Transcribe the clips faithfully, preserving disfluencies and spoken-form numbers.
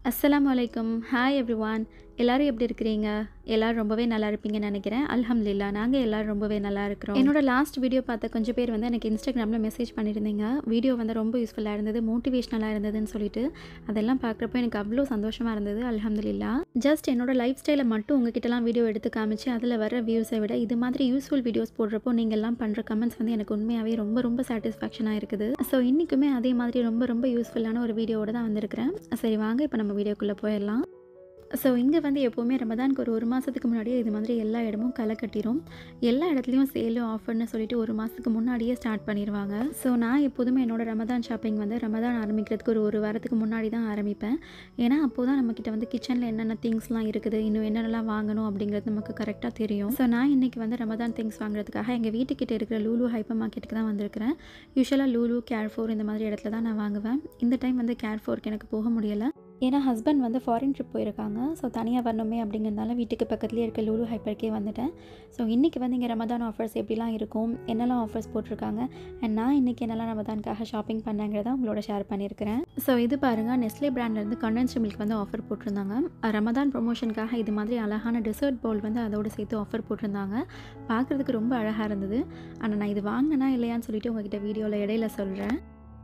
அஸ்ஸலாமு அலைக்கும். Hi everyone. எல்லாரும் எப்படி இருக்கிறீங்க? எல்லாரும் ரொம்பவே நல்லா இருப்பீங்கன்னு நினைக்கிறேன். அல்ஹம்துலில்லாஹ் நாங்கள் எல்லாரும் ரொம்பவே நல்லா இருக்கிறோம். என்னோட லாஸ்ட் வீடியோ பார்த்த கொஞ்சம் பேர் வந்து எனக்கு இன்ஸ்டாகிராமில் மெசேஜ் பண்ணியிருந்தீங்க. வீடியோ வந்து ரொம்ப யூஸ்ஃபுல்லாக இருந்தது, மோட்டிவேஷ்னலாக இருந்ததுன்னு சொல்லிட்டு. அதெல்லாம் பார்க்குறப்போ எனக்கு அவ்வளோ சந்தோஷமாக இருந்தது. அல்ஹம்துலில்லாஹ். ஜஸ்ட் என்னோட லைஃப் ஸ்டைலை மட்டும் உங்ககிட்டலாம் வீடியோ எடுத்து காமிச்சு அதில் வர வியூஸை விட இது மாதிரி யூஸ்ஃபுல் வீடியோஸ் போடுறப்போ நீங்கள் எல்லாம் பண்ணுற கமெண்ட்ஸ் வந்து எனக்கு உண்மையாகவே ரொம்ப ரொம்ப சாட்டிஸ்ஃபேக்ஷனாக இருக்குது. ஸோ இன்றைக்குமே அதே மாதிரி ரொம்ப ரொம்ப யூஸ்ஃபுல்லான ஒரு வீடியோவோட தான் வந்திருக்கிறேன். சரி வாங்க இப்போ நம்ம வீடியோக்குள்ளே போயிடலாம். ஸோ இங்கே வந்து எப்போவுமே ரமதானுக்கு ஒரு ஒரு மாதத்துக்கு முன்னாடியே இது மாதிரி எல்லா இடமும் களை கட்டிடும். எல்லா இடத்துலையும் சேலு ஆஃபர்னு சொல்லிட்டு ஒரு மாதத்துக்கு முன்னாடியே ஸ்டார்ட் பண்ணிடுவாங்க. ஸோ நான் எப்போதுமே என்னோட ரமதான் ஷாப்பிங் வந்து ரமதான் ஆரம்பிக்கிறதுக்கு ஒரு ஒரு வாரத்துக்கு முன்னாடி தான் ஆரம்பிப்பேன். ஏன்னா அப்போது தான் நம்மக்கிட்ட வந்து கிச்சனில் என்னென்ன திங்ஸ்லாம் இருக்குது, இன்னும் என்னென்னலாம் வாங்கணும் அப்படிங்கிறது நமக்கு கரெக்டாக தெரியும். ஸோ நான் இன்றைக்கி வந்து ரமதான் திங்ஸ் வாங்குறதுக்காக எங்கள் வீட்டுக்கிட்ட இருக்கிற லூலு ஹைப்பர் மார்க்கெட்டுக்கு தான் வந்திருக்கிறேன். யூஸ்வலாக லூலு, கேர்ஃபோர் இந்த மாதிரி இடத்துல தான் நான் வாங்குவேன். இந்த டைம் வந்து கேர்ஃபோருக்கு எனக்கு போக முடியலை. ஏன்னா ஹஸ்பண்ட் வந்து ஃபாரின் ட்ரிப் போயிருக்காங்க. ஸோ தனியாக வரணுமே அப்படிங்கிறதுனால வீட்டுக்கு பக்கத்துலேயே இருக்க லூலு ஹைப்பருக்கே வந்துட்டேன். ஸோ இன்றைக்கி வந்து இங்கே ரமதான் ஆஃபர்ஸ் எப்படிலாம் இருக்கும், என்னெல்லாம் ஆஃபர்ஸ் போட்டிருக்காங்க, அண்ட் நான் இன்றைக்கி என்னெல்லாம் ரமதானுக்காக ஷாப்பிங் பண்ணேங்கிறத உங்களோட ஷேர் பண்ணியிருக்கிறேன். ஸோ இது பாருங்கள், நெஸ்லே பிராண்ட்லேருந்து கண்டென்ஸ்டு மில்க் வந்து ஆஃபர் போட்டிருந்தாங்க. ரமதான் ப்ரொமோஷனுக்காக இது மாதிரி அழகான டெசர்ட் பவுல் வந்து அதோடு சேர்த்து ஆஃபர் போட்டிருந்தாங்க. பார்க்குறதுக்கு ரொம்ப அழகாக இருந்தது. ஆனால் நான் இது வாங்கினேனா இல்லையான்னு சொல்லிட்டு உங்ககிட்ட வீடியோவில் இடையில சொல்கிறேன்.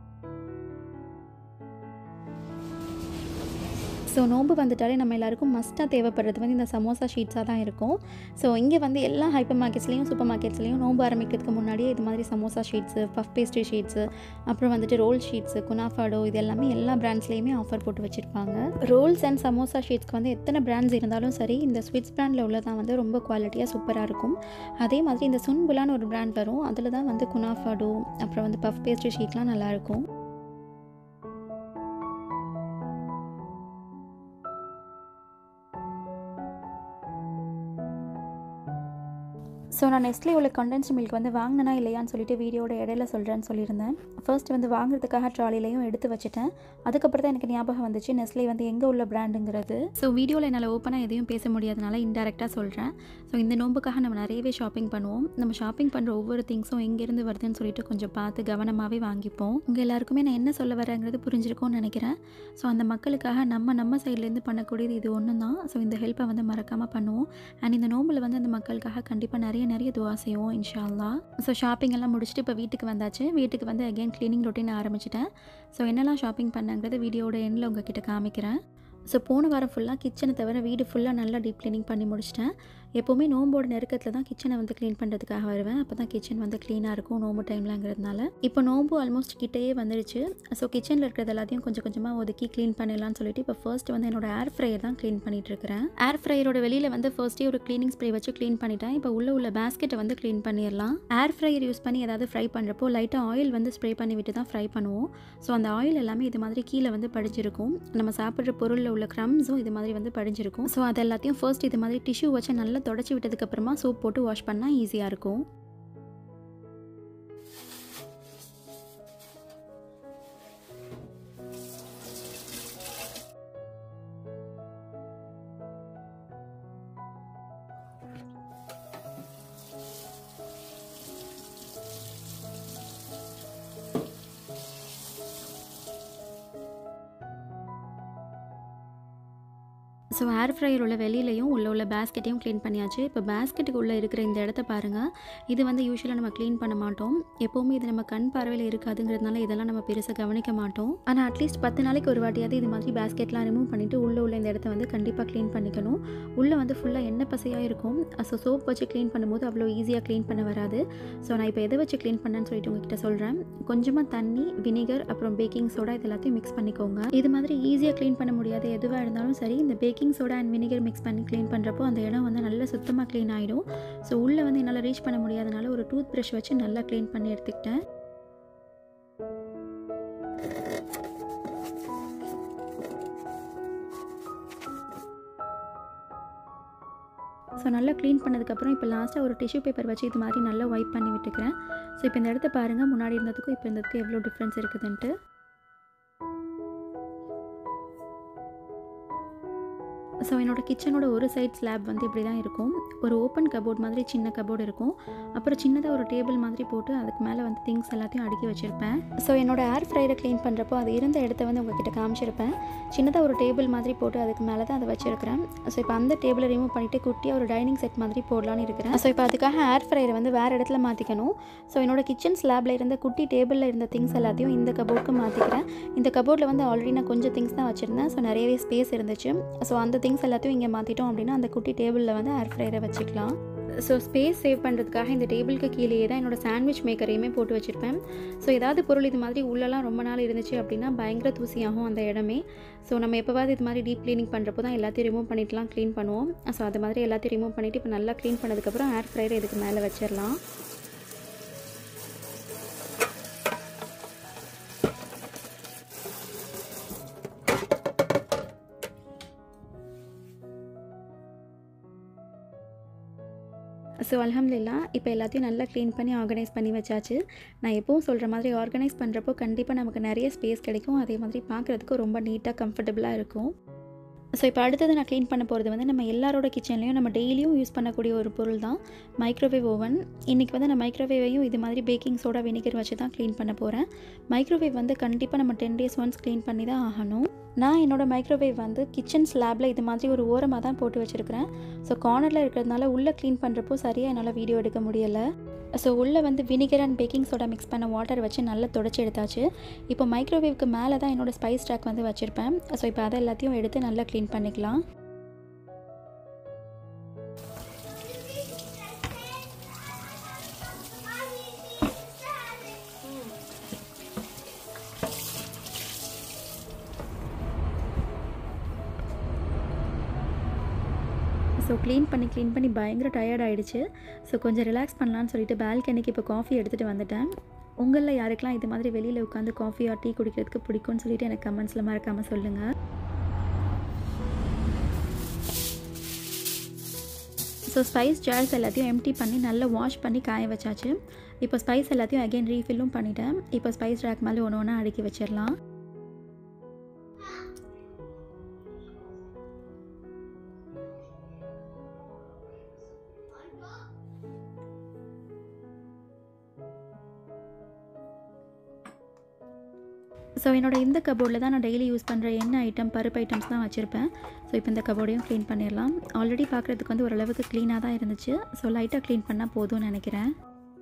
ஸோ நோம்பு வந்துட்டாலே நம்ம எல்லாருக்கும் மஸ்ட்டாக தேவைப்படுறது வந்து இந்த சமோசா ஷீட்ஸாக தான் இருக்கும். ஸோ இங்கே வந்து எல்லா ஹைப்பர் மார்க்கெட்ஸ்லேயும் சூப்பர் மார்க்கெட்ஸ்லேயும் நோம்பு ஆரம்பிக்கிறதுக்கு முன்னாடியே இது மாதிரி samosa sheets, puff pastry sheets, அப்புறம் வந்துட்டு ரோல் ஷீட்ஸு, குனாஃபாடோ இது எல்லாமே எல்லா பிராண்ட்ஸ்லேயுமே ஆஃபர் போட்டு வச்சுருப்பாங்க. ரோல்ஸ் அண்ட் சமோசா ஷீட்ஸ்க்கு வந்து எத்தனை பிராண்ட்ஸ் இருந்தாலும் சரி, இந்த ஸ்வீட்ஸ் பிராண்டில் உள்ளதான் வந்து ரொம்ப குவாலிட்டியாக சூப்பராக இருக்கும். அதே மாதிரி இந்த சுன்புலான்னு ஒரு பிராண்ட் வரும், அதில் தான் வந்து குனாஃபாடோ அப்புறம் வந்து பஃப் பேஸ்ட்ரி ஷீட்லாம் நல்லாயிருக்கும். ஸோ நான் நெஸ்ட்லே உள்ள கண்டென்ஸ்டு மில்க் வந்து வாங்கினேனா இல்லையான்னு சொல்லிட்டு வீடியோட இடையில சொல்கிறேன்னு சொல்லியிருந்தேன். ஃபர்ஸ்ட் வந்து வாங்குறதுக்காக ட்ராலிலையும் எடுத்து வச்சுட்டேன். அதுக்கப்புறம் தான் எனக்கு ஞாபகம் வந்துச்சு நெஸ்ட்லே வந்து எங்கே உள்ள பிராண்டுங்கிறது. ஸோ வீடியோவில் என்னால் ஓப்பனாக எதையும் பேச முடியாதனால இன்டெரக்டாக சொல்கிறேன். ஸோ இந்த நோம்புக்காக நம்ம நிறையவே ஷாப்பிங் பண்ணுவோம். நம்ம ஷாப்பிங் பண்ணுற ஒவ்வொரு திங்ஸும் எங்கேருந்து வருதுன்னு சொல்லிட்டு கொஞ்சம் பார்த்து கவனமாகவே வாங்கிப்போம். உங்கள் எல்லாருக்குமே நான் என்ன சொல்ல வரேங்கிறது புரிஞ்சிருக்கும்னு நினைக்கிறேன். ஸோ அந்த மக்களுக்காக நம்ம நம்ம சைட்லேருந்து பண்ணக்கூடியது இது ஒன்று தான். ஸோ இந்த ஹெல்ப்பை வந்து மறக்காமல் பண்ணுவோம். அண்ட் இந்த நோம்பில் வந்து அந்த மக்களுக்காக கண்டிப்பாக நிறைய நிறைய துவா செய்வோம் இன்ஷா அல்லாஹ். ஸோ ஷாப்பிங் எல்லாம் முடிச்சுட்டு இப்போ வீட்டுக்கு வந்தாச்சு. வீட்டுக்கு வந்து அகைன் க்ளீனிங் ரொட்டீன் ஆரம்பிச்சிட்டேன். ஸோ என்னெல்லாம் ஷாப்பிங் பண்ணாங்கிறது வீடியோட எண்டில் உங்ககிட்ட காமிக்கிறேன். ஸோ போன வாரம் ஃபுல்லாக கிச்சனை தவிர வீடு ஃபுல்லாக நல்லா டீப் க்ளீனிங் பண்ணி முடிச்சிட்டேன். எப்போவுமே நோம்போட நெருக்கத்தில் தான் கிச்சனை வந்து க்ளீன் பண்ணுறதுக்காக வருவேன். அப்போ தான் கிச்சன் வந்து க்ளீனாக இருக்கும் நோம்பு டைம்லங்கிறதுனால. இப்போ நோம்பு ஆல்மோஸ்ட் கிட்டேயே வந்துடுச்சு. ஸோ கிச்சனில் இருக்கிறது எல்லாத்தையும் கொஞ்சம் கொஞ்சமாக ஒதுக்கி க்ளீன் பண்ணிடலாம்னு சொல்லிட்டு இப்போ ஃபர்ஸ்ட் வந்து என்னோட ஏர் ஃப்ரையர் தான் க்ளீன் பண்ணிட்டு இருக்கிறேன். ஏர் ஃப்ரையரோட வெளியில் வந்து ஃபர்ஸ்ட்டே ஒரு க்ளீனிங் ஸ்ப்ரே வச்சு க்ளீன் பண்ணிட்டேன். இப்போ உள்ள உள்ள பேஸ்கெட்டை வந்து க்ளீன் பண்ணிடலாம். ஏர் ஃப்ரையர் யூஸ் பண்ணி ஏதாவது ஃப்ரை பண்ணுறப்போ லைட்டாக ஆயில் வந்து ஸ்ப்ரே பண்ணி விட்டு தான் ஃப்ரை பண்ணுவோம். ஸோ அந்த ஆயில் எல்லாமே இது மாதிரி கீழே வந்து படிஞ்சிருக்கும். நம்ம சாப்பிட்ற பொருளில் உள்ள க்ரம்ஸும் இது மாதிரி வந்து படிஞ்சிருக்கும். ஸோ அது எல்லாத்தையும் ஃபர்ஸ்ட் இது மாதிரி டிஷ்யூ வச்சு நல்லா தொடச்சி விட்டதுக்கப்புறம் சோப் போட்டு வாஷ் பண்ணால் ஈஸியாக இருக்கும். ஸோ ஏர் ஃப்ரையர் உள்ள வெளியிலையும் உள்ள உள்ள பேஸ்கெட்டையும் க்ளீன் பண்ணியாச்சு. இப்போ பேஸ்கெட்டுக்கு உள்ளே இருக்கிற இந்த இடத்த பாருங்கள். இது வந்து யூஸ்வலாக நம்ம க்ளீன் பண்ண மாட்டோம். எப்போவுமே இது நம்ம கண் பார்வையில் இருக்காதுங்கிறதுனால இதெல்லாம் நம்ம பெருசாக கவனிக்க மாட்டோம். ஆனால் அட்லீஸ்ட் பத்து நாளைக்கு ஒரு வாட்டியாவது இது மாதிரி பேஸ்கெட்லாம் ரிமூவ் பண்ணிவிட்டு உள்ளே உள்ள இந்த இடத்த வந்து கண்டிப்பாக க்ளீன் பண்ணிக்கணும். உள்ளே வந்து ஃபுல்லாக எண்ணெய் பசையாக இருக்கும். ஸோ சோப் வச்சு க்ளீன் பண்ணும்போது அவ்வளோ ஈஸியாக க்ளீன் பண்ண வராது. ஸோ நான் இப்போ எதை வச்சு க்ளீன் பண்ணேன்னு சொல்லிட்டு உங்ககிட்ட சொல்கிறேன். கொஞ்சமாக தண்ணி, வினிகர், அப்புறம் பேக்கிங் சோடா இது எல்லாத்தையும் மிக்ஸ் பண்ணிக்கோங்க. இது மாதிரி ஈஸியாக க்ளீன் பண்ண முடியாது எதுவாக இருந்தாலும் சரி, இந்த baking soda and vinegar mix பண்ணி க்ளீன் பண்ணுறப்போ அந்த இடம் வந்து நல்லா சுத்தமாக க்ளீன் ஆகிடும். ஸோ உள்ளே வந்து என்னால் ரீச் பண்ண முடியாதனால ஒரு டூத் ப்ரஷ் வச்சு நல்லா க்ளீன் பண்ணி எடுத்துக்கிட்டேன். ஸோ நல்லா க்ளீன் பண்ணதுக்கப்புறம் இப்போ லாஸ்ட்டாக ஒரு டிஷ்யூ பேப்பர் வச்சு இது மாதிரி நல்லா வைப் பண்ணி விட்டுக்கிறேன். ஸோ இப்போ இந்த இடத்த பாருங்கள், முன்னாடி இருந்ததுக்கும் இப்போ இருந்ததுக்கும் எவ்வளோ டிஃப்ரென்ஸ் இருக்குதுன்ட்டு. ஸோ என்னோடய கிச்சனோட ஒரு சைட் ஸ்லாப் வந்து இப்படி தான் இருக்கும். ஒரு ஓப்பன் கபோர்ட் மாதிரி சின்ன கபோர்டு இருக்கும். அப்புறம் சின்னதாக ஒரு டேபிள் மாதிரி போட்டு அதுக்கு மேலே வந்து திங்ஸ் எல்லாத்தையும் அடுக்கி வச்சுருப்பேன். ஸோ என்னோடய ஏர் ஃப்ரையரை க்ளீன் பண்ணுறப்போ அது இருந்த இடத்த வந்து உங்ககிட்ட காமிச்சிருப்பேன். சின்னதாக ஒரு டேபிள் மாதிரி போட்டு அதுக்கு மேலே தான் அதை வச்சுருக்கிறேன். ஸோ இப்போ அந்த டேபிளை ரிமூவ் பண்ணிவிட்டு குட்டியாக ஒரு டைனிங் செட் மாதிரி போடலான்னு இருக்கிறேன். ஸோ இப்போ அதுக்காக ஏர் ஃப்ரையரை வந்து வேறு இடத்துல மாற்றிக்கணும். ஸோ என்னோடய கிச்சன் ஸ்லாபில் இருந்த குட்டி டேபிளில் இருந்த திங்ஸ் எல்லாத்தையும் இந்த கபோர்டுக்கு மாற்றிக்கிறேன். இந்த கபோர்டில் வந்து ஆல்ரெடி நான் கொஞ்சம் திங்ஸ் தான் வச்சுருந்தேன். ஸோ நிறையவே ஸ்பேஸ் இருந்துச்சு. ஸோ அந்த திங்ஸ் எல்லாத்தையும் இங்கே மாற்றிட்டோம் அப்படின்னா அந்த குட்டி டேபிளில் வந்து ஏர் ஃப்ரையரை வச்சுக்கலாம். ஸோ ஸ்பேஸ் சேவ் பண்ணுறதுக்காக இந்த டேபிளுக்கு கீழேயே தான் என்னோடய சாண்ட்விச் மேக்கரையுமே போட்டு வச்சுருப்பேன். ஸோ ஏதாவது பொருள் இது மாதிரி உள்ளெல்லாம் ரொம்ப நாள் இருந்துச்சு அப்படின்னா பயங்கர தூசியாகும் அந்த இடமே. ஸோ நம்ம எப்போவாது இது மாதிரி டீப் க்ளீனிங் பண்ணுறப்போ தான் எல்லாத்தையும் ரிமூவ் பண்ணிட்டுலாம் க்ளீன் பண்ணுவோம். ஸோ அது மாதிரி எல்லாத்தையும் ரிமூவ் பண்ணிவிட்டு இப்போ நல்லா க்ளீன் பண்ணதுக்கப்புறம் ஏர் ஃப்ரையரை இதுக்கு மேலே வச்சிடலாம். ஸோ அல்ஹம்துலில்லா இப்போ எல்லாத்தையும் நல்லா க்ளீன் பண்ணி ஆர்கனைஸ் பண்ணி வச்சாச்சு. நான் எப்பவும் சொல்கிற மாதிரி ஆர்கனைஸ் பண்ணுறப்போ கண்டிப்பாக நமக்கு நிறைய ஸ்பேஸ் கிடைக்கும். அதே மாதிரி பார்க்குறதுக்கு ரொம்ப நீட்டாக கம்ஃபர்டபுளாக இருக்கும். ஸோ இப்போ அடுத்தது நான் க்ளீன் பண்ண போகிறது வந்து நம்ம எல்லாரோட கிச்சன்லேயும் நம்ம டெய்லியும் யூஸ் பண்ணக்கூடிய ஒரு பொருள் தான் மைக்ரோவேவ் ஓவன். இன்றைக்கி வந்து நான் மைக்ரோவேவையும் இது மாதிரி பேக்கிங் சோடா வினிகர் வச்சு தான் க்ளீன் பண்ண போகிறேன். மைக்ரோவேவ் வந்து கண்டிப்பாக நம்ம டென் டேஸ் ஒன்ஸ் க்ளீன் பண்ணி தான் ஆகணும். நான் என்னோடய மைக்ரோவேவ் வந்து கிச்சன் ஸ்லாபில் இது மாதிரி ஒரு ஓரமாக தான் போட்டு வச்சுருக்கிறேன். ஸோ கார்னரில் இருக்கிறதுனால உள்ளே க்ளீன் பண்ணுறப்போ சரியாக என்னால் வீடியோ எடுக்க முடியலை. ஸோ உள்ளே வந்து vinegar and baking soda mix பண்ண வாட்டர் வச்சு நல்லா தொடச்சி எடுத்தாச்சு. இப்போ மைக்ரோவேவ்க்கு மேலே தான் என்னோடய ஸ்பைஸ் ட்ராக் வந்து வச்சுருப்பேன். ஸோ இப்போ அதை எல்லாத்தையும் எடுத்து நல்லா க்ளீன் பண்ணிக்கலாம். ஸோ க்ளீன் பண்ணி க்ளீன் பண்ணி பயங்கர டயர்ட் ஆகிடுச்சு. ஸோ கொஞ்சம் ரிலாக்ஸ் பண்ணலான்னு சொல்லிட்டு பால்கனிக்கு இப்போ காஃபி எடுத்துகிட்டு வந்துட்டேன். உங்களில் யாருக்கெல்லாம் இது மாதிரி வெளியில் உட்காந்து காஃபி ஆர் டீ குடிக்கிறதுக்கு பிடிக்கும்னு சொல்லிட்டு எனக்கு கமெண்ட்ஸில் மறக்காமல் சொல்லுங்கள். ஸோ ஸ்பைஸ் ஜார்ஸ் எல்லாத்தையும் எம்டி பண்ணி நல்லா வாஷ் பண்ணி காய வச்சாச்சு. இப்போ ஸ்பைஸ் எல்லாத்தையும் அகெயின் ரீஃபில்லும் பண்ணிட்டேன். இப்போ ஸ்பைஸ் ரேக் மேலே ஒன்று ஒன்றா அடுக்கி வச்சிடலாம். ஸோ என்னோடய இந்த கபோர்டில் தான் நான் டெய்லி யூஸ் பண்ணுற எண்ணெய் ஐட்டம் பருப்பு ஐட்டம்ஸ் தான் வச்சுருப்பேன். ஸோ இப்போ இந்த கபோர்டையும் க்ளீன் பண்ணிடலாம். ஆல்ரெடி பார்க்குறதுக்கு வந்து ஓரளவுக்கு க்ளீனாக தான் இருந்துச்சு. ஸோ லைட்டாக க்ளீன் பண்ணால் போதும்னு நினைக்கிறேன்.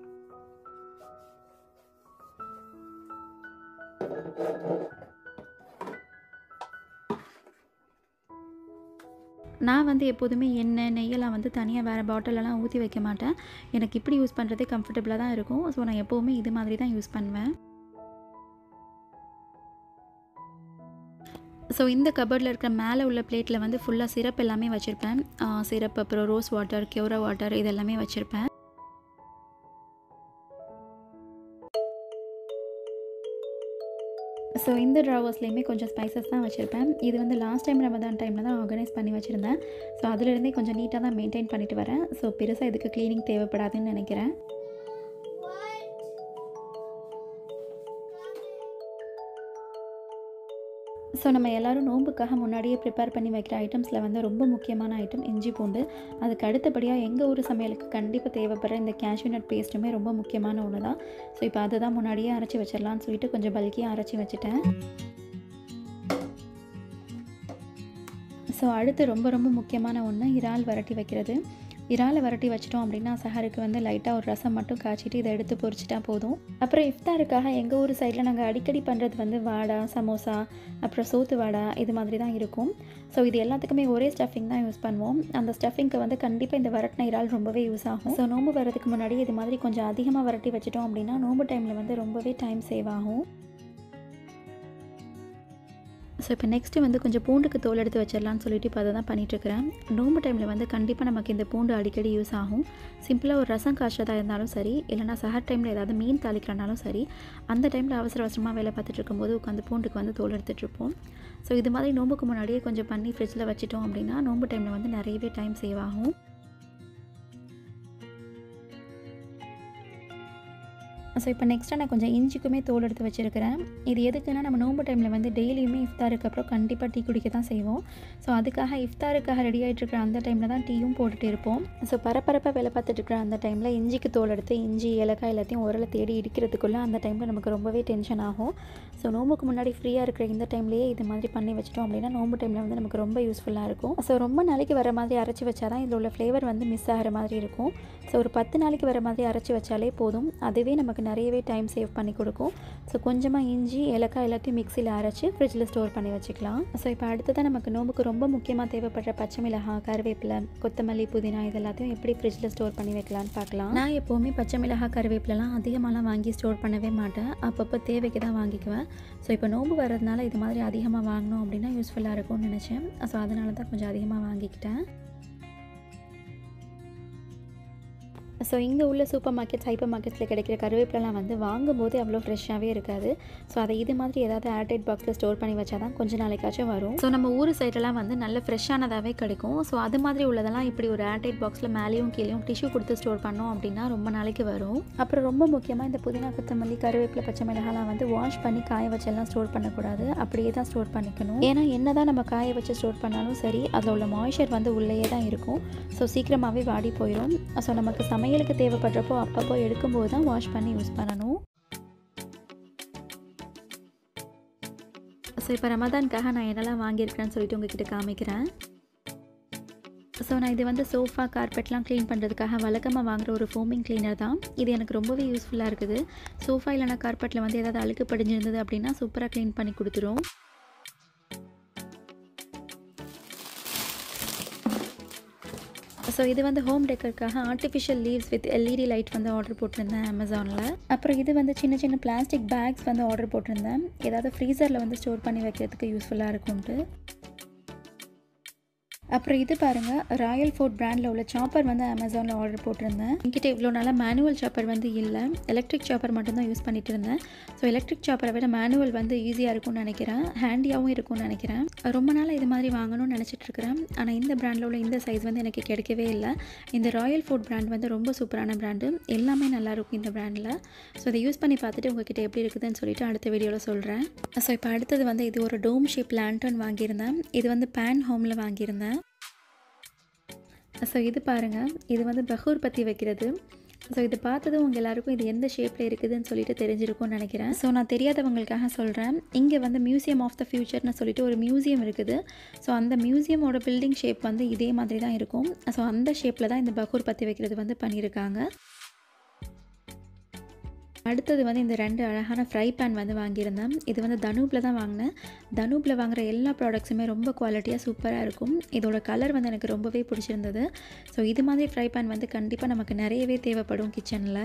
நான் வந்து எப்போதுமே எண்ணெய் நெய்யெல்லாம் வந்து தனியாக வேறு பாட்டிலெல்லாம் ஊற்றி வைக்க மாட்டேன். எனக்கு இப்படி யூஸ் பண்ணுறதே கம்ஃபர்டபுளாக தான் இருக்கும். ஸோ நான் எப்போவுமே இது மாதிரி தான் யூஸ் பண்ணுவேன். ஸோ இந்த கபோர்டில் இருக்கிற மேலே உள்ள பிளேட்டில் வந்து ஃபுல்லாக சிரப் எல்லாமே வச்சுருப்பேன். சிரப் அப்புறம் ரோஸ் வாட்டர், கியூரா வாட்டர் இது எல்லாமே வச்சுருப்பேன். ஸோ இந்த ட்ராவர்ஸ்லேயுமே கொஞ்சம் ஸ்பைசஸ் தான் வச்சுருப்பேன். இது வந்து லாஸ்ட் டைம் ரமதான் டைமில் தான் ஆர்கனைஸ் பண்ணி வச்சுருந்தேன். ஸோ அதிலிருந்தே கொஞ்சம் நீட்டாக தான் மெயின்டைன் பண்ணிட்டு வரேன். ஸோ பெருசாக இதுக்கு க்ளீனிங் தேவைப்படாதுன்னு நினைக்கிறேன். ஸோ நம்ம எல்லோரும் நோம்புக்காக முன்னாடியே ப்ரிப்பேர் பண்ணி வைக்கிற ஐட்டம்ஸில் வந்து ரொம்ப முக்கியமான ஐட்டம் இஞ்சி பூண்டு. அதுக்கு அடுத்தபடியாக எங்கள் ஊர் சமையலுக்கு கண்டிப்பாக தேவைப்படுற இந்த கேஷ்யூ நட் பேஸ்ட்டுமே ரொம்ப முக்கியமான ஒன்று தான். ஸோ இப்போ அதை தான் முன்னாடியே அரைச்சி வச்சிடலான்னு சொல்லிட்டு கொஞ்சம் பல்கியாக அரைச்சி வச்சுட்டேன். ஸோ அடுத்து ரொம்ப ரொம்ப முக்கியமான ஒன்று இறால் வரட்டி வைக்கிறது. இறாலை வரட்டி வச்சிட்டோம் அப்படின்னா சஹருக்கு வந்து லைட்டாக ஒரு ரசம் மட்டும் காய்ச்சிட்டு இதை எடுத்து பொரிச்சிட்டா போதும். அப்புறம் இஃப்தாருக்காக எங்கள் ஊர் சைடில் நாங்கள் அடிக்கடி பண்ணுறது வந்து வாடா, சமோசா, அப்புறம் சோத்து வாடா இது மாதிரி தான் இருக்கும். ஸோ இது எல்லாத்துக்குமே ஒரே ஸ்டஃபிங் தான் யூஸ் பண்ணுவோம். அந்த ஸ்டஃபிங்க்கு வந்து கண்டிப்பாக இந்த வரட்டின இறால் ரொம்பவே யூஸ் ஆகும். ஸோ நோம்பு வரதுக்கு முன்னாடி இது மாதிரி கொஞ்சம் அதிகமாக வரட்டி வச்சிட்டோம் அப்படின்னா நோம்பு டைமில் வந்து ரொம்பவே டைம் சேவ் ஆகும். ஸோ இப்போ நெக்ஸ்ட்டு வந்து கொஞ்சம் பூண்டுக்கு தோல் எடுத்து வச்சிடலான்னு சொல்லிட்டு இப்போ அதை தான் பண்ணிகிட்ருக்கிறேன். நோம்பு டைமில் வந்து கண்டிப்பாக நமக்கு இந்த பூண்டு அடிக்கடி யூஸ் ஆகும். சிம்பிளாக ஒரு ரசம் காய்ச்சதாக இருந்தாலும் சரி, இல்லைனா சஹர் டைமில் ஏதாவது மீன் தாளிக்கிறனாலும் சரி, அந்த டைமில் அவசர அவசரமாக வேலை பார்த்துட்டு இருக்கும்போது உட்காந்து பூண்டுக்கு வந்து தோல் எடுத்துகிட்ருப்போம். ஸோ இது மாதிரி நோம்புக்கு முன்னாடியே கொஞ்சம் பண்ணி ஃப்ரிட்ஜில் வச்சிட்டோம் அப்படின்னா நோம்பு டைமில் வந்து நிறையவே டைம் சேவ் ஆகும். ஸோ இப்போ நெக்ஸ்ட்டாக நான் கொஞ்சம் இஞ்சிக்குமே தோல் எடுத்து வச்சுருக்கிறேன். இது எதுக்குன்னா நம்ம நோம்பு டைமில் வந்து டெய்லியுமே இஃப்தாருக்கு அப்புறம் கண்டிப்பாக டீ குடிக்க தான் செய்வோம். ஸோ அதுக்காக இஃப்தாருக்காக ரெடி ஆகிட்டு இருக்கிற அந்த டைமில் தான் டீயும் போட்டுட்டு இருப்போம். ஸோ பரபரப்பாக வேலை பார்த்துட்டு இருக்கிற அந்த டைமில் இஞ்சிக்கு தோல் எடுத்து இஞ்சி ஏலக்காய் எல்லாத்தையும் உரலை தேடி இடிக்கிறதுக்குள்ளே அந்த டைமில் நமக்கு ரொம்பவே டென்ஷன் ஆகும். ஸோ நோம்புக்கு முன்னாடி ஃப்ரீயாக இருக்கிற இந்த டைம்லேயே இது மாதிரி பண்ணி வச்சிட்டோம் அப்படின்னா நோம்பு டைமில் வந்து நமக்கு ரொம்ப யூஸ்ஃபுல்லாக இருக்கும். ஸோ ரொம்ப நாளைக்கு வர மாதிரி அரைச்சி வச்சா தான் இதில் உள்ள ஃப்ளேவர் வந்து மிஸ் ஆகிற மாதிரி இருக்கும். ஸோ ஒரு பத்து நாளைக்கு வர மாதிரி அரைச்சி வச்சாலே போதும். அதுவே நமக்கு நிறையவே டைம் சேவ் பண்ணி கொடுக்கும். ஸோ கொஞ்சமாக இஞ்சி ஏலக்காய் எல்லாத்தையும் மிக்சியில் அரைச்சி ஃப்ரிட்ஜில் ஸ்டோர் பண்ணி வச்சுக்கலாம். ஸோ இப்போ அடுத்ததான் நமக்கு நோம்புக்கு ரொம்ப முக்கியமாக தேவைப்படுற பச்சை மிளகாய், கருவேப்பிலை, கொத்தமல்லி, புதினா இது எல்லாத்தையும் எப்படி ஃப்ரிட்ஜில் ஸ்டோர் பண்ணி வைக்கலான்னு பார்க்கலாம். நான் எப்போவுமே பச்சை மிளகாய், கருவேப்பிலலாம் அதிகமாகலாம் வாங்கி ஸ்டோர் பண்ணவே மாட்டேன். அப்பப்போ தேவைக்கு தான் வாங்கிக்குவேன். ஸோ இப்போ நோம்பு வர்றதுனால இது மாதிரி அதிகமாக வாங்கணும் அப்படின்னா யூஸ்ஃபுல்லாக இருக்கும்னு நினச்சேன். ஸோ அதனால தான் கொஞ்சம் அதிகமாக வாங்கிக்கிட்டேன். ஸோ இங்கே உள்ள சூப்பர் மார்க்கெட்ஸ், ஹைப்பர் மார்க்கெட்ஸில் கிடைக்கிற கருவேப்பிலலாம் வந்து வாங்கும்போது அவ்வளோ ஃப்ரெஷ்ஷாகவே இருக்காது. ஸோ அதை இது மாதிரி ஏதாவது ஏர்டைட் பாக்ஸில் ஸ்டோர் பண்ணி வச்சா தான் கொஞ்சம் நாளைக்காச்சும் வரும். ஸோ நம்ம ஊர் சைடெல்லாம் வந்து நல்ல ஃப்ரெஷ்ஷானதாகவே கிடைக்கும். ஸோ அது மாதிரி உள்ளதெல்லாம் இப்படி ஒரு ஏர்டைட் பாக்ஸில் மேலேயும் கீழேயும் டிஷ்யூ கொடுத்து ஸ்டோர் பண்ணோம் அப்படின்னா ரொம்ப நாளைக்கு வரும். அப்புறம் ரொம்ப முக்கியமாக இந்த புதினா, கொத்தமல்லி, கருவேப்பிலை, பச்சை மிளகாலாம் வந்து வாஷ் பண்ணி காய வச்செல்லாம் ஸ்டோர் பண்ணக்கூடாது. அப்படியே தான் ஸ்டோர் பண்ணிக்கணும். ஏன்னா என்ன தான் நம்ம காய வச்சு ஸ்டோர் பண்ணாலும் சரி, அதில் உள்ள மாய்ஸ்சர் வந்து உள்ளேயே தான் இருக்கும். ஸோ சீக்கிரமாகவே வாடி போயிடும். ஸோ நமக்கு சமையல் சமையலுக்கு தேவைப்படுறப்போ அப்பப்போ எடுக்கும்போது தான் வாஷ் பண்ணி யூஸ் பண்ணணும். ஸோ இப்போ ரமதானுக்காக நான் என்னெல்லாம் வாங்கியிருக்கிறேன்னு சொல்லிட்டு உங்ககிட்ட காமிக்கிறேன். ஸோ நான் இது வந்து சோஃபா, கார்பெட்லாம் க்ளீன் பண்ணுறதுக்காக வழக்கமாக வாங்குகிற ஒரு ஃபோமிங் க்ளீனர் தான். இது எனக்கு ரொம்பவே யூஸ்ஃபுல்லாக இருக்குது. சோஃபா இல்லைனா கார்பெட்டில் வந்து ஏதாவது அழுக்கு படிஞ்சிருந்தது அப்படின்னா சூப்பராக க்ளீன் பண்ணி கொடுத்துரும். ஸோ இது வந்து ஹோம் டெக்கருக்காக artificial leaves with LED light வந்து ஆர்டர் போட்டிருந்தேன் அமேசானில். அப்புறம் இது வந்து சின்ன சின்ன பிளாஸ்டிக் பேக்ஸ் வந்து ஆர்டர் போட்டிருந்தேன். ஏதாவது ஃப்ரீசரில் வந்து ஸ்டோர் பண்ணி வைக்கிறதுக்கு யூஸ்ஃபுல்லாக இருக்கும்ட்டு. அப்புறம் இது பாருங்கள், ராயல் ஃபோர்ட் பிராண்டில் உள்ள சாப்பர் வந்து அமேசானில் ஆர்டர் போட்டிருந்தேன். என்கிட்ட இவ்வளோ நாளாக மேனுவல் சாப்பர் வந்து இல்லை, எலக்ட்ரிக் சாப்பர் மட்டும்தான் யூஸ் பண்ணிட்டு இருந்தேன். ஸோ எலக்ட்ரிக் சாப்பரை விட மேனுவல் வந்து ஈஸியாக இருக்கும்னு நினைக்கிறேன், ஹேண்டியாகவும் இருக்கும்னு நினைக்கிறேன். ரொம்ப நாளாக இது மாதிரி வாங்கணும்னு நினச்சிட்ருக்கிறேன். ஆனால் இந்த பிராண்டில் உள்ள இந்த சைஸ் வந்து எனக்கு கிடைக்கவே இல்லை. இந்த ராயல் ஃபோர்ட் பிராண்ட் வந்து ரொம்ப சூப்பரான பிராண்டு, எல்லாமே நல்லாயிருக்கும் இந்த பிராண்டில். ஸோ இதை யூஸ் பண்ணி பார்த்துட்டு உங்ககிட்ட எப்படி இருக்குதுன்னு சொல்லிட்டு அடுத்த வீடியோவில் சொல்கிறேன். ஸோ இப்போ அடுத்தது வந்து இது ஒரு டோம் ஷேப் லேண்டர்ன் வாங்கியிருந்தேன். இது வந்து பேன் ஹோமில் வாங்கியிருந்தேன். ஸோ இது பாருங்கள், இது வந்து பஹூர் பற்றி வைக்கிறது. ஸோ இது பார்த்ததும் உங்கள் எல்லாருக்கும் இது எந்த ஷேப்பில் இருக்குதுன்னு சொல்லிட்டு தெரிஞ்சிருக்கும்னு நினைக்கிறேன். ஸோ நான் தெரியாதவங்களுக்காக சொல்கிறேன். இங்கே வந்து மியூசியம் ஆஃப் த ஃபியூச்சர்னு சொல்லிட்டு ஒரு மியூசியம் இருக்குது. ஸோ அந்த மியூசியமோட பில்டிங் ஷேப் வந்து இதே மாதிரி தான் இருக்கும். ஸோ அந்த ஷேப்பில் தான் இந்த பஹூர் பற்றி வைக்கிறது வந்து பண்ணியிருக்காங்க. அடுத்தது வந்து இந்த ரெண்டு அழகான ஃப்ரை பேன் வந்து வாங்கியிருந்தேன். இது வந்து தனூப்பில் தான் வாங்கினேன். தனூப்பில் வாங்குகிற எல்லா ப்ராடக்ட்ஸுமே ரொம்ப குவாலிட்டியாக சூப்பராக இருக்கும். இதோட கலர் வந்து எனக்கு ரொம்பவே பிடிச்சிருந்தது. ஸோ இது மாதிரி ஃப்ரை பேன் வந்து கண்டிப்பாக நமக்கு நிறையவே தேவைப்படும் கிச்சனில்.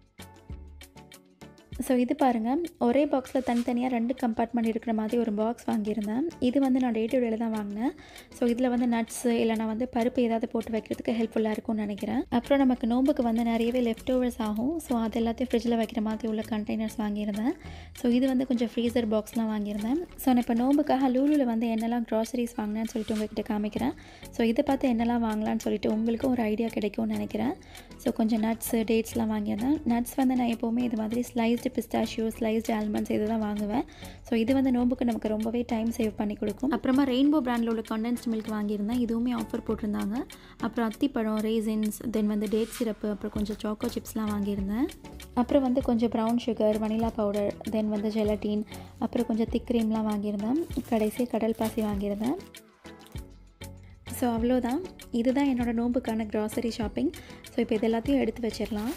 ஸோ இது பாருங்கள், ஒரே பாக்ஸில் தனித்தனியாக ரெண்டு கம்பார்ட்மெண்ட் இருக்கிற மாதிரி ஒரு பாக்ஸ் வாங்கியிருந்தேன். இது வந்து நான் டே டு டேல தான் வாங்கினேன். ஸோ இதில் வந்து நட்ஸு இல்லைனா வந்து பருப்பு ஏதாவது போட்டு வைக்கிறதுக்கு ஹெல்ப்ஃபுல்லாக இருக்கும்னு நினைக்கிறேன். அப்புறம் நமக்கு நோம்புக்கு வந்து நிறையவே லெஃப்ட் ஓவர்ஸ் ஆகும். ஸோ அது எல்லாத்தையும் ஃப்ரிட்ஜில் வைக்கிற மாதிரி உள்ள கண்டெய்னர்ஸ் வாங்கியிருந்தேன். ஸோ இது வந்து கொஞ்சம் ஃப்ரீசர் பாக்ஸ்லாம் வாங்கியிருந்தேன். ஸோ நான் இப்போ நோம்புக்காக லூலுவில் வந்து என்னெல்லாம் க்ராசரிஸ் வாங்கினேன்னு சொல்லிட்டு உங்கள்கிட்ட காமிக்கிறேன். ஸோ இதை பார்த்து என்னெல்லாம் வாங்கலான்னு சொல்லிட்டு உங்களுக்கும் ஒரு ஐடியா கிடைக்கும்னு நினைக்கிறேன். ஸோ கொஞ்சம் நட்ஸு, டேட்ஸ்லாம் வாங்கியிருந்தேன். நட்ஸ் வந்து நான் எப்போவுமே இது மாதிரி ஸ்லைஸ்டு பிஸ்டாஷியோ, ஸ்லைஸ்டு ஆல்மண்ட்ஸ் இது தான் வாங்குவேன். ஸோ இது வந்து நோம்புக்கு நமக்கு ரொம்பவே டைம் சேவ் பண்ணி கொடுக்கும். அப்புறமா ரெயின்போ பிராண்டில் உள்ள கண்டென்ஸ்ட் மில்க் வாங்கியிருந்தேன். இதுவுமே ஆஃபர் போட்டிருந்தாங்க. அப்புறம் அத்திப்பழம், ரேசின்ஸ், தென் வந்து டேட் சிரப்பு, அப்புறம் கொஞ்சம் சாக்கோ சிப்ஸ்லாம் வாங்கியிருந்தேன். அப்புறம் வந்து கொஞ்சம் brown sugar, vanilla powder, then வந்து ஜெலட்டின், அப்புறம் கொஞ்சம் திக் க்ரீம்லாம் வாங்கியிருந்தேன். கடைசி கடல் பாசி வாங்கியிருந்தேன். ஸோ அவ்வளோதான், இதுதான் என்னோடய நோம்புக்கான க்ராசரி ஷாப்பிங். ஸோ இப்போ இது எல்லாத்தையும் எடுத்து வச்சிடலாம்.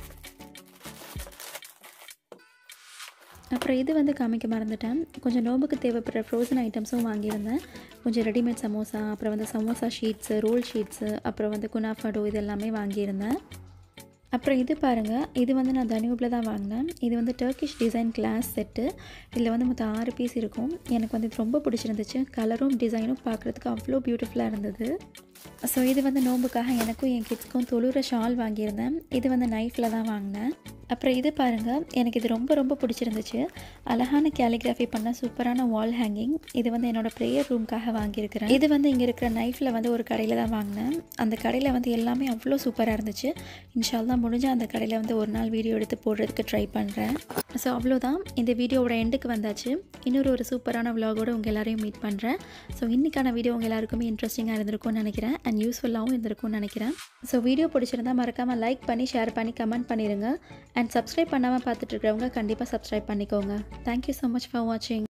அப்புறம் இது வந்து காமிக்க மறந்துட்டேன். கொஞ்சம் நோம்புக்கு தேவைப்படுற ஃப்ரோசன் ஐட்டம்ஸும் வாங்கியிருந்தேன். கொஞ்சம் ரெடிமேட் சமோசா, அப்புறம் வந்து சமோசா ஷீட்ஸு, ரோல் ஷீட்ஸு, அப்புறம் வந்து குனாஃபா டோ இது எல்லாமே வாங்கியிருந்தேன். அப்புறம் இது பாருங்கள், இது வந்து நான் தனியூப்பில் தான் வாங்கினேன். இது வந்து டர்க்கிஷ் டிசைன் கிளாஸ் செட்டு. இதில் வந்து மொத்தம் ஆறு பீஸ் இருக்கும். எனக்கு வந்து இது ரொம்ப பிடிச்சிருந்துச்சு. கலரும் டிசைனும் பார்க்குறதுக்கு அவ்வளோ பியூட்டிஃபுல்லாக இருந்தது. ஸோ இது வந்து நோம்புக்காக எனக்கும் என் கிட்ஸ்க்கும் தொழுற ஷால் வாங்கியிருந்தேன். இது வந்து நைஃப்பில் தான் வாங்கினேன். அப்புறம் இது பாருங்கள், எனக்கு இது ரொம்ப ரொம்ப பிடிச்சிருந்துச்சு. அழகான கேலிகிராஃபி பண்ண சூப்பரான வால் ஹேங்கிங். இது வந்து என்னோடய ப்ரேயர் ரூம்க்காக வாங்கியிருக்கிறேன். இது வந்து இங்கே இருக்கிற நைஃப்பில் வந்து ஒரு கடையில் தான் வாங்கினேன். அந்த கடையில் வந்து எல்லாமே அவ்வளோ சூப்பராக இருந்துச்சு. இன்ஷா அல்லாஹ் முடிஞ்சால் அந்த கடையில் வந்து ஒரு நாள் வீடியோ எடுத்து போடுறதுக்கு ட்ரை பண்ணுறேன். ஸோ அவ்வளோதான், இந்த வீடியோவோட எண்டுக்கு வந்தாச்சு. இன்னொரு ஒரு சூப்பரான விலாகோடு உங்கள் எல்லாரையும் மீட் பண்ணுறேன். ஸோ இன்றைக்கான வீடியோ உங்கள் எல்லாருக்குமே இன்ட்ரெஸ்டிங்காக இருந்திருக்கும்னு நினைக்கிறேன் அண்ட் யூஸ்ஃபுல்லாகவும் இருந்திருக்கும்னு நினைக்கிறேன். ஸோ வீடியோ பிடிச்சிருந்தால் மறக்காமல் லைக் பண்ணி ஷேர் பண்ணி கமெண்ட் பண்ணிடுங்க. அண்ட் சப்ஸ்கிரைப் பண்ணாமல் பார்த்துட்டு இருக்கிறவங்க கண்டிப்பாக சப்ஸ்கிரைப் பண்ணிக்கோங்க. தேங்க்யூ ஸோ மச் ஃபார் வாட்சிங்.